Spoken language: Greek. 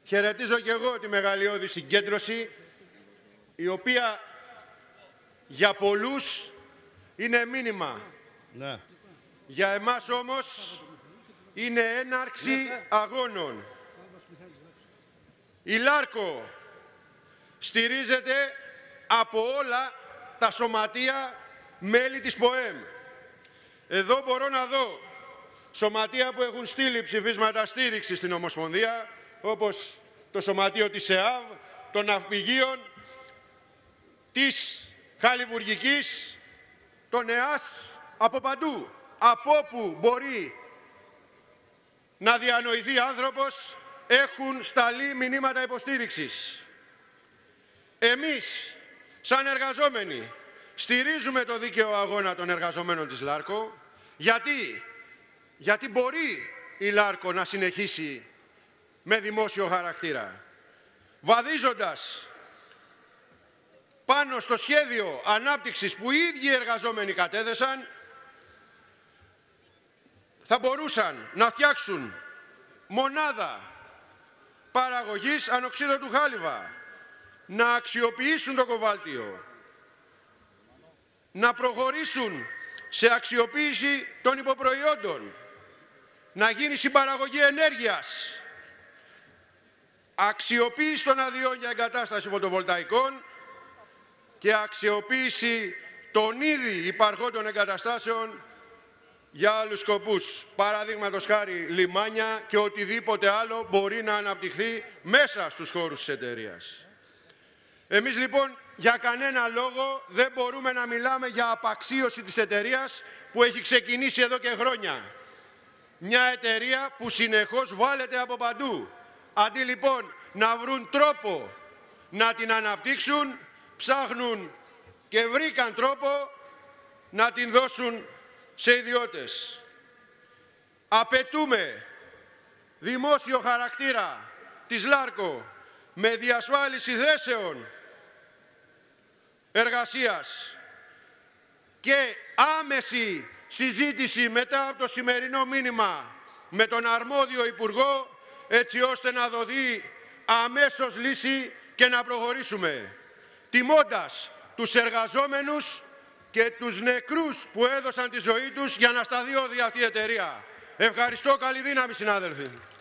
χαιρετίζω και εγώ τη μεγαλειώδη συγκέντρωση, η οποία για πολλούς είναι μήνυμα. Ναι. Για εμάς όμως είναι έναρξη αγώνων. Η Λάρκο στηρίζεται από όλα τα σωματεία μέλη της ΠΟΕΜ. Εδώ μπορώ να δω σωματεία που έχουν στείλει ψηφίσματα στήριξης στην Ομοσπονδία, όπως το σωματείο της ΕΑΒ, των Ναυπηγείων, της Χαλιβουργικής, των ΕΑΣ, από παντού. Από όπου μπορεί να διανοηθεί άνθρωπος, έχουν σταλεί μηνύματα υποστήριξης. Εμείς, σαν εργαζόμενοι, στηρίζουμε το δίκαιο αγώνα των εργαζομένων της Λάρκο. Γιατί μπορεί η Λάρκο να συνεχίσει με δημόσιο χαρακτήρα. Βαδίζοντας πάνω στο σχέδιο ανάπτυξης που οι ίδιοι οι εργαζόμενοι κατέθεσαν, θα μπορούσαν να φτιάξουν μονάδα παραγωγής ανοξίδωτου χάλιβα, να αξιοποιήσουν το κοβάλτιο, να προχωρήσουν σε αξιοποίηση των υποπροϊόντων, να γίνει συμπαραγωγή ενέργειας, αξιοποίηση των αδειών για εγκατάσταση φωτοβολταϊκών και αξιοποίηση των ήδη υπαρχόντων εγκαταστάσεων για άλλους σκοπούς, παραδείγματος χάρη λιμάνια και οτιδήποτε άλλο μπορεί να αναπτυχθεί μέσα στους χώρους της εταιρείας. Εμείς λοιπόν για κανένα λόγο δεν μπορούμε να μιλάμε για απαξίωση της εταιρείας που έχει ξεκινήσει εδώ και χρόνια. Μια εταιρεία που συνεχώς βάλεται από παντού. Αντί λοιπόν να βρουν τρόπο να την αναπτύξουν, ψάχνουν και βρήκαν τρόπο να την δώσουν σε ιδιώτες. Απαιτούμε δημόσιο χαρακτήρα της Λάρκο με διασφάλιση θέσεων εργασίας και άμεση συζήτηση μετά από το σημερινό μήνυμα με τον αρμόδιο Υπουργό, έτσι ώστε να δοθεί αμέσως λύση και να προχωρήσουμε, τιμώντας τους εργαζόμενους και τους νεκρούς που έδωσαν τη ζωή τους για να σταθεί όδια αυτή η εταιρεία. Ευχαριστώ, καλή δύναμη συνάδελφοι.